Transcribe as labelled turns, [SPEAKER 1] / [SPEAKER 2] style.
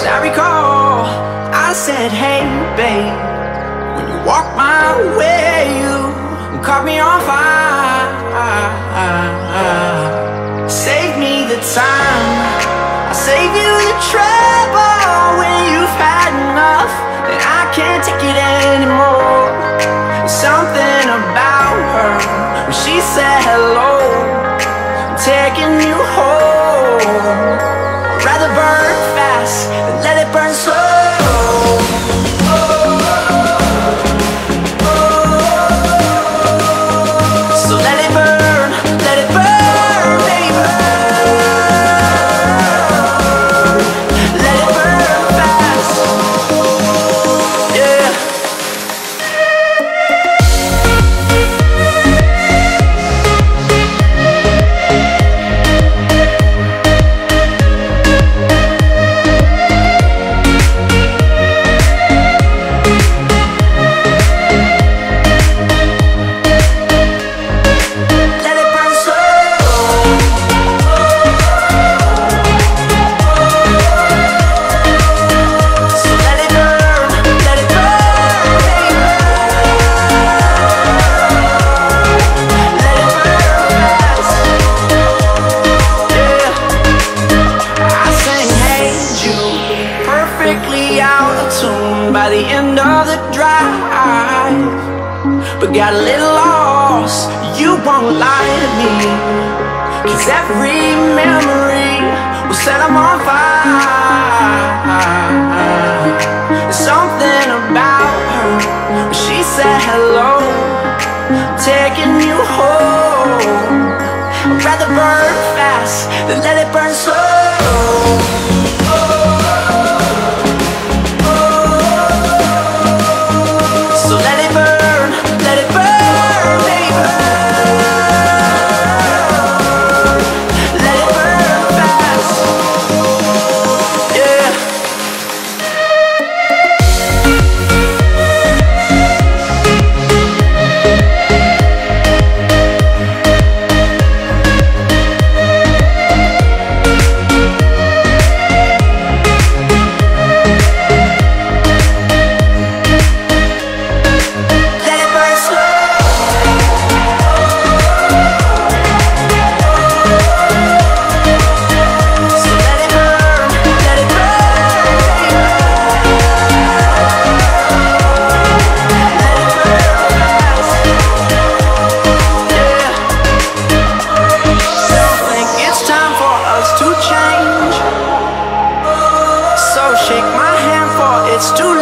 [SPEAKER 1] I recall I said, hey babe, when you walked my way, you caught me on fire. Save me the time, I'll save you the trouble. When you've had enough and I can't take it anymore. There's something about her, when she said hello, I'm taking you home. I'd rather burn fast than let it burn slow. So let it burn, baby. Let it burn fast, yeah. Out of tune by the end of the drive, but got a little lost, you won't lie to me, 'cause every memory will set them on fire. There's something about her, when she said hello, I'm taking you home. I'd rather burn fast than let it burn slow. Shake my hand, for it's too